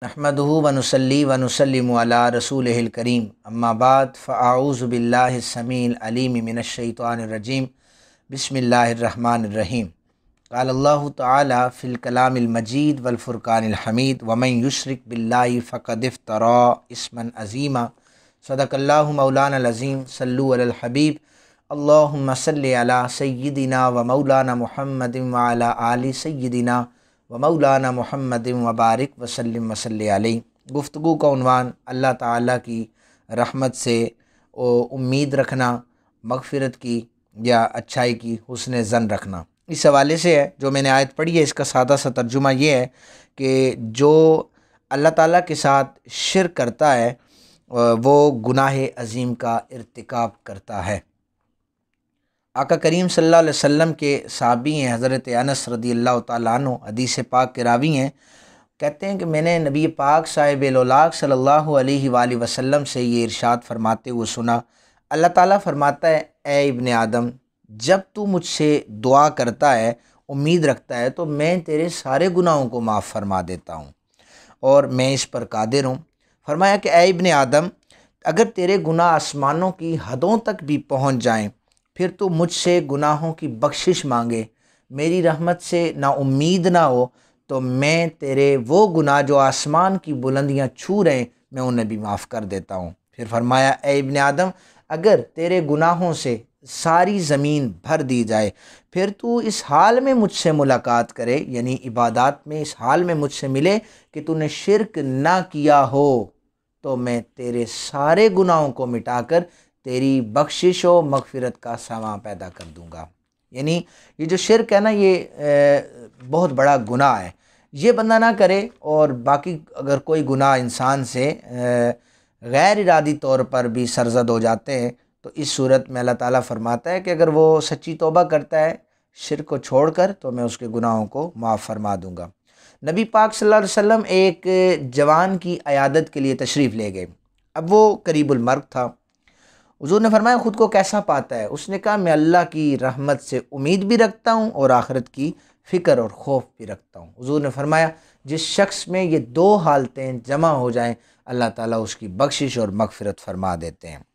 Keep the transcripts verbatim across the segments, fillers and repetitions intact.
नहमदुहु व नुसल्ली व नुसल्लिमु अला रसूलिहिल करीम अम्मा बाद फ़अऊज़ु बिल्लाहि स्समीइल अलीम मिनश शैतानिर रजीम बिस्मिल्लाहिर रहमानिर रहीम। क़ाल अल्लाहु तआला फ़िल कलामिल मजीद वल फ़ुरक़ानिल हमीद व मन युश्रिक बिल्लाहि फ़क़द इफ़्तरा इस्मन अज़ीमा। सदक़ल्लाहु मौलानाल अज़ीम। सल्लु अलल हबीब अल्लाहुम्मा सल्लि अला सय्यिदिना व मौलाना मुहम्मदिन व अला आलि सय्यिदिना व मौलाना मुहम्मदिन व बारिक वसल्लिम वसल्लि अलैहि। गुफ्तगू का उन्वान अल्लाह ताला की रहमत से ओ उम्मीद रखना, मग़फ़िरत की या अच्छाई की हुस्न ज़न रखना। इस हवाले से है जो मैंने आयत पढ़ी है, इसका सादा सा तर्जुमा ये है कि जो अल्लाह ताला के साथ शिर्क करता है वो गुनाह अज़ीम का इर्तिकाब करता है। आका करीम सल्लल्लाहु अलैहि वसल्लम के साहबी हैं हज़रत अनस रज़ियल्लाहु ताला अन्हु, हदीस पाक के रावी हैं। कहते हैं कि मैंने नबी पाक साहिब-ए-लौलाक सल्लल्लाहु अलैहि वालैहि वसल्लम से ये इरशाद फरमाते हुए सुना। अल्लाह ताला फरमाता है, ए इब्ने आदम, जब तू मुझसे दुआ करता है, उम्मीद रखता है, तो मैं तेरे सारे गुनाहों को माफ़ फरमा देता हूँ और मैं इस पर कादिर हूँ। फरमाया कि ए इब्ने आदम, अगर तेरे गुनाह आसमानों की हदों तक भी पहुँच जाएँ, फिर तो मुझसे गुनाहों की बख्शिश मांगे, मेरी रहमत से ना उम्मीद ना हो, तो मैं तेरे वो गुनाह जो आसमान की बुलंदियां छू रहे हैं मैं उन्हें भी माफ़ कर देता हूँ। फिर फरमाया, ए इब्ने आदम, अगर तेरे गुनाहों से सारी ज़मीन भर दी जाए, फिर तू इस हाल में मुझसे मुलाकात करे, यानी इबादत में इस हाल में मुझसे मिले कि तूने शिरक ना किया हो, तो मैं तेरे सारे गुनाहों को मिटाकर तेरी बख्शिश व मग़फ़िरत का सामा पैदा कर दूँगा। यानी ये जो शिरक है ना, ये बहुत बड़ा गुनाह है, ये बंदा ना करे। और बाकी अगर कोई गुनाह इंसान से गैर इरादी तौर पर भी सरज़द हो जाते हैं, तो इस सूरत में अल्लाह ताला फरमाता है कि अगर वो सच्ची तौबा करता है शिरक को छोड़कर, तो मैं उसके गुनाहों को माफ़ फरमा दूँगा। नबी पाक सल्लल्लाहु अलैहि वसल्लम एक जवान की अयादत के लिए तशरीफ़ ले गए। अब वो करीबुल मर्ग था। हुज़ूर ने फरमाया, ख़ुद को कैसा पाता है? उसने कहा, मैं अल्लाह की रहमत से उम्मीद भी रखता हूँ और आखिरत की फ़िक्र और खौफ भी रखता हूँ। हुज़ूर ने फरमाया, जिस शख्स में ये दो हालतें जमा हो जाएं, अल्लाह ताला उसकी बख्शिश और मग़फ़िरत फरमा देते हैं।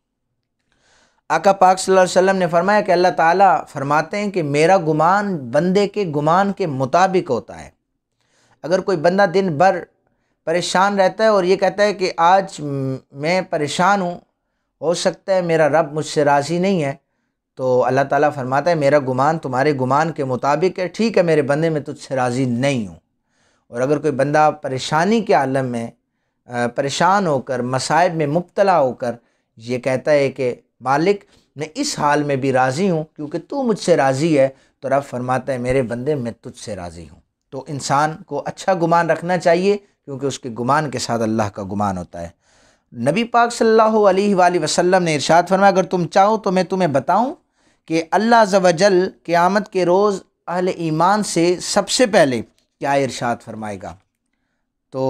आका पाक सल्लल्लाहु अलैहि वसल्लम ने फरमाया कि अल्लाह ताला फरमाते हैं कि मेरा गुमान बंदे के गुमान के मुताबिक होता है। अगर कोई बंदा दिन भर परेशान रहता है और ये कहता है कि आज मैं परेशान हूँ, हो सकता है मेरा रब मुझसे राज़ी नहीं है, तो अल्लाह ताला फरमाता है मेरा गुमान तुम्हारे गुमान के मुताबिक है, ठीक है मेरे बंदे मैं तुझसे राज़ी नहीं हूँ। और अगर कोई बंदा परेशानी के आलम में परेशान होकर, मसाइब में मुब्तला होकर ये कहता है कि मालिक मैं इस हाल में भी राज़ी हूँ क्योंकि तू मुझसे राज़ी है, तो रब फरमाता है मेरे बंदे मैं तुझसे राज़ी हूँ। तो इंसान को अच्छा गुमान रखना चाहिए क्योंकि उसके गुमान के साथ अल्लाह का गुमान होता है। नबी पाक सल्लल्लाहु अलैहि वसल्लम ने इरशाद फरमाया, अगर तुम चाहो तो मैं तुम्हें बताऊं कि अल्लाह अज़्ज़ व जल क़यामत के रोज़ अहले ईमान से सबसे पहले क्या इरशाद फरमाएगा। तो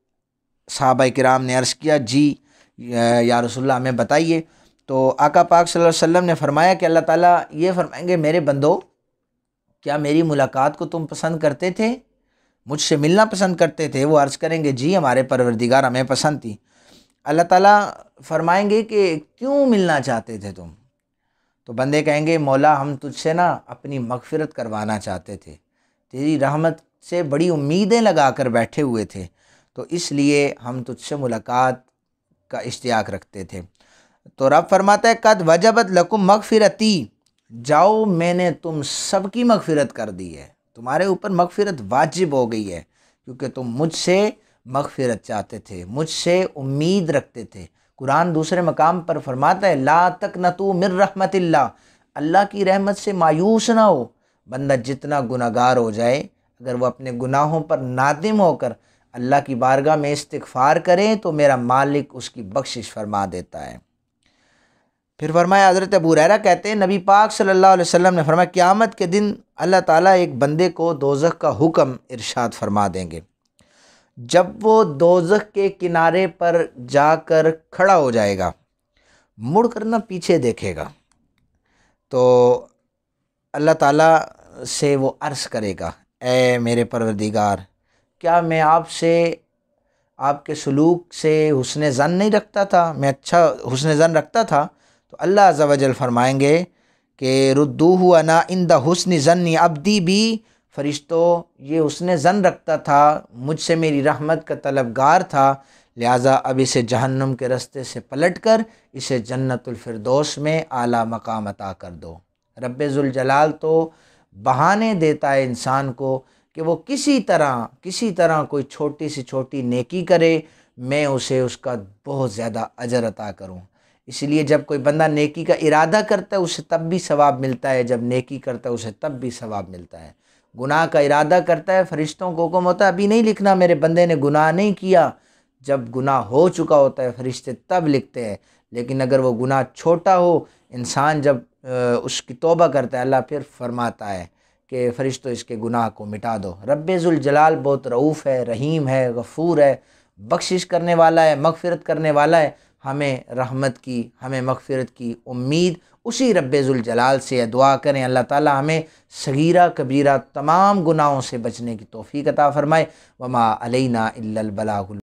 सहाबा किराम ने अर्ज़ किया, जी या रसूलल्लाह हमें बताइए। तो आका पाक सल्लल्लाहु अलैहि वसल्लम ने फरमाया कि अल्लाह ताला ये फरमाएंगे, मेरे बंदो क्या मेरी मुलाकात को तुम पसंद करते थे, मुझसे मिलना पसंद करते थे? वो अर्ज़ करेंगे, जी हमारे परवरदिगार हमें पसंद थी। अल्लाह ताला फरमाएंगे कि क्यों मिलना चाहते थे तुम? तो बंदे कहेंगे, मौला हम तुझसे ना अपनी मग़फ़िरत करवाना चाहते थे, तेरी रहमत से बड़ी उम्मीदें लगा कर बैठे हुए थे, तो इसलिए हम तुझसे मुलाकात का इश्तियाक रखते थे। तो रब फरमाता है, कद वजबत लकुम मग़फ़िरती, जाओ मैंने तुम सबकी मग़फ़िरत कर दी है, तुम्हारे ऊपर मग़फ़िरत वाजिब हो गई है क्योंकि तुम मुझसे मग़फ़िरत चाहते थे, मुझसे उम्मीद रखते थे। कुरान दूसरे मकाम पर फरमाता है, ला तक़नतू मिर रहमतिल्लाह, अल्लाह की रहमत से मायूस ना हो। बंदा जितना गुनाहगार हो जाए, अगर वो अपने गुनाहों पर नादिम होकर अल्लाह की बारगाह में इस्तिग़फ़ार करे तो मेरा मालिक उसकी बख्शिश फरमा देता है। फिर फरमाया, हज़रत अबू हुरैरा कहते हैं, नबी पाक सल्लल्लाहु अलैहि वसल्लम ने फरमाया, क़यामत के दिन अल्लाह ताला एक बंदे को दोज़ख का हुक्म इरशाद फरमा देंगे। जब वो दोज़ख के किनारे पर जाकर खड़ा हो जाएगा, मुड़ कर ना पीछे देखेगा, तो अल्लाह ताला से वो अर्ज़ करेगा, ए मेरे परवरदिगार, क्या मैं आपसे آپ کے سلوک سے حسن ظن نہیں رکھتا تھا، میں اچھا حسن ظن رکھتا تھا، تو اللہ عز و جل فرمائیں گے کہ ردوہ انا عند حسن ظنی عبدی بھی، فرشتوں یہ حسن ظن رکھتا تھا، مجھ سے میری رحمت کا طلبگار تھا، لہٰذا اب اسے جہنم کے رستے سے پلٹ کر اسے جنت الفردوس میں اعلیٰ مقام عطا کر دو۔ رب ذوالجلال تو بہانے دیتا ہے انسان کو کہ وہ کسی طرح کسی طرح کوئی چھوٹی سی چھوٹی نیکی کرے، میں اسے اس کا بہت زیادہ اجر عطا کروں۔ اس لیے جب کوئی بندہ نیکی کا ارادہ کرتا ہے اسے تب بھی ثواب ملتا ہے، جب نیکی کرتا ہے اسے تب بھی ثواب ملتا ہے۔ گناہ کا ارادہ کرتا ہے، فرشتوں کو حکم ہوتا ہے ابھی نہیں لکھنا، میرے بندے نے گناہ نہیں کیا، جب گناہ ہو چکا ہوتا ہے فرشتے تب لکھتے ہیں۔ لیکن اگر وہ گناہ چھوٹا ہو، انسان جب اس کی توبہ کرتا ہے، اللہ پھر فرماتا ہے کہ فرشتوں اس کے گناہ کو مٹا دو۔ رب ذوالجلال بہت رؤوف ہے، رحیم ہے، غفور ہے، بخشش کرنے والا ہے، مغفرت کرنے والا ہے۔ ہمیں رحمت کی، ہمیں مغفرت کی امید اسی رب ذوالجلال سے ہے۔ دعا کریں اللہ تعالی ہمیں صغیرہ کبیرہ تمام گناہوں سے بچنے کی توفیق عطا فرمائے۔ وما علینا الا البلاغ